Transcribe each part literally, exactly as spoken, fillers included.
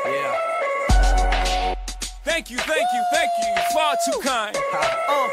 Yeah. Thank you, thank you, thank you. You're far too kind. Uh.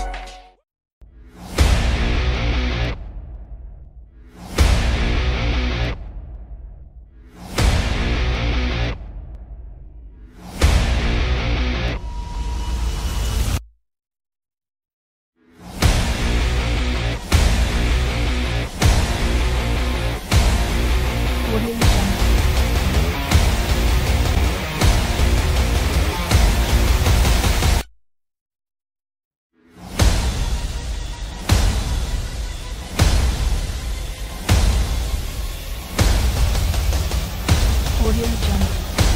Audio Jungle.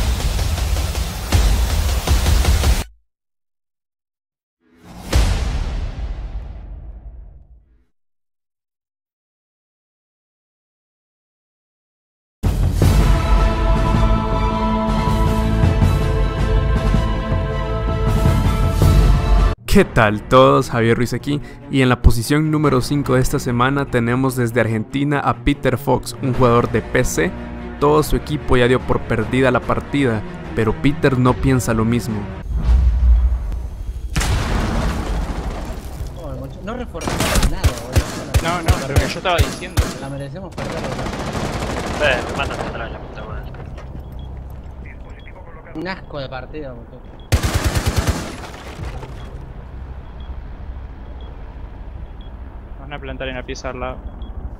¿Qué tal todos? Javier Ruiz aquí, y en la posición número cinco de esta semana tenemos desde Argentina a Peter Fox, un jugador de P C. Todo su equipo ya dio por perdida la partida, pero Peter no piensa lo mismo. Oh, no reforzamos nada, boludo. No, no, lo que yo estaba diciendo. La merecemos perder. Eh, me matan atrás de la puta madre. Un asco de partido, boludo. Van a plantar en la pieza al lado.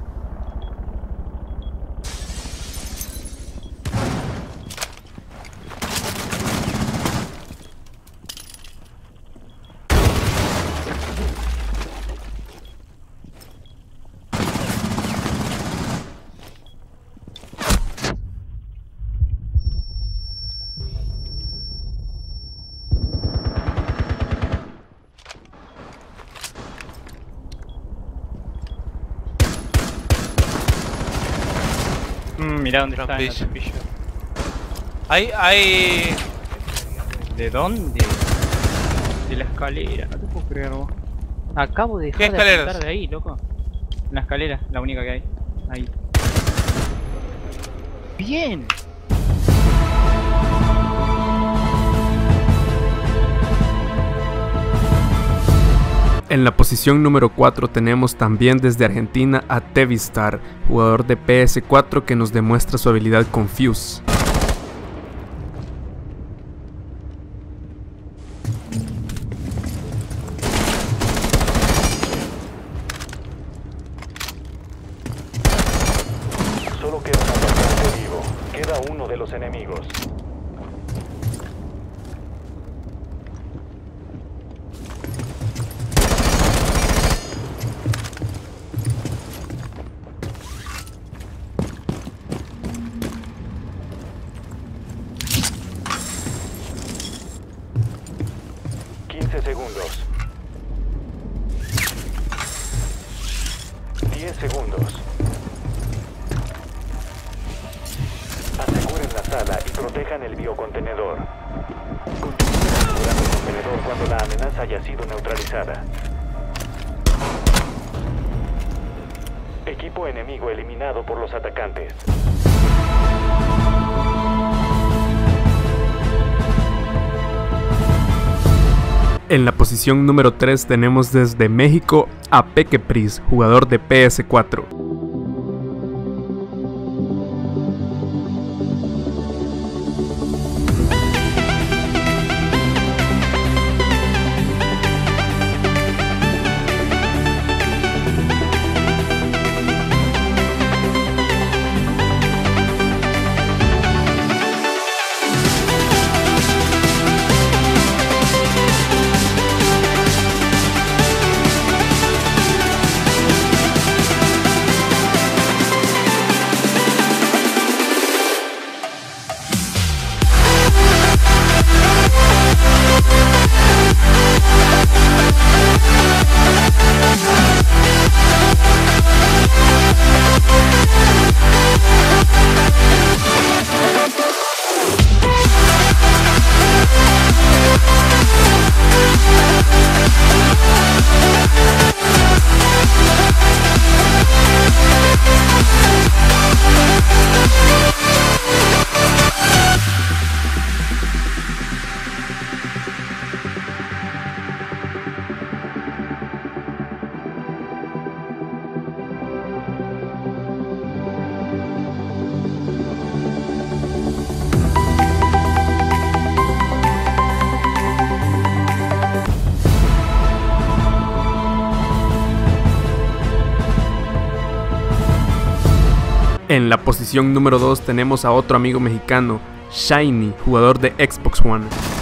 Mm, mirá dónde está en la trampilla. Hay, hay... ¿De dónde? De la escalera, no te puedo creer vos. Acabo de ¿Qué dejar de escaleras? apuntar de ahí, loco. La escalera, la única que hay. Ahí. ¡Bien! En la posición número cuatro tenemos también desde Argentina a Tevistar, jugador de P S cuatro que nos demuestra su habilidad con Fuse. Solo queda un atacante vivo. Queda uno de los enemigos. quince segundos. diez segundos. Aseguren la sala y protejan el biocontenedor. Continúen asegurando el contenedor cuando la amenaza haya sido neutralizada. Equipo enemigo eliminado por los atacantes. En la posición número tres tenemos desde México a Peque Pris, jugador de P S cuatro. En la posición número dos tenemos a otro amigo mexicano, Shiny, jugador de Xbox One.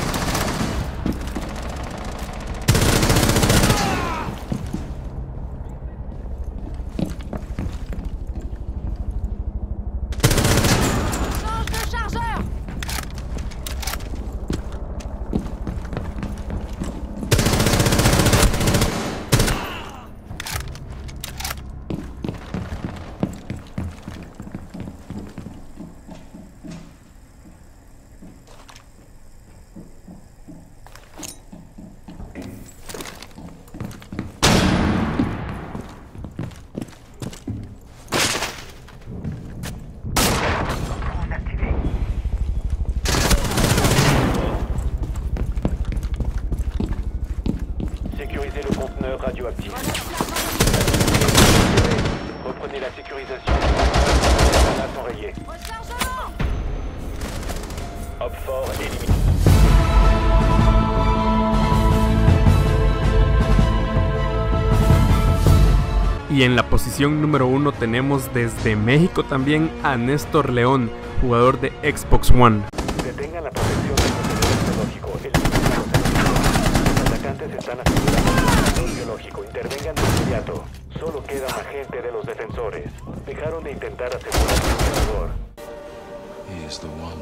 Sécurisez le conteneur radioactif. Reprenez la sécurisation. Menace enrayée. Hop fort éliminé. Y en la posición número uno tenemos desde México también a Néstor León, jugador de Xbox One. Detengan la protección del contenedor biológico. El los atacantes están asegurando el contenedor biológico. Intervengan de inmediato. Solo queda un agente de los defensores. Dejaron de intentar asegurar el contenedor. He is the one.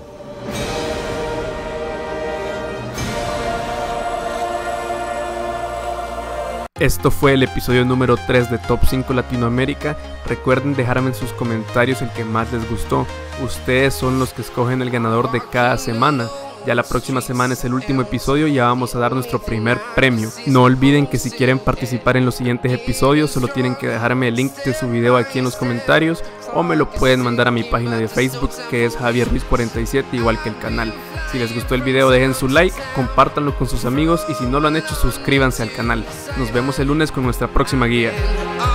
Esto fue el episodio número tres de Top cinco Latinoamérica. Recuerden dejarme en sus comentarios el que más les gustó. Ustedes son los que escogen el ganador de cada semana. Ya la próxima semana es el último episodio y ya vamos a dar nuestro primer premio. No olviden que si quieren participar en los siguientes episodios solo tienen que dejarme el link de su video aquí en los comentarios o me lo pueden mandar a mi página de Facebook que es Javier Ruiz cuarenta y siete, igual que el canal. Si les gustó el video dejen su like, compártanlo con sus amigos y si no lo han hecho suscríbanse al canal. Nos vemos el lunes con nuestra próxima guía.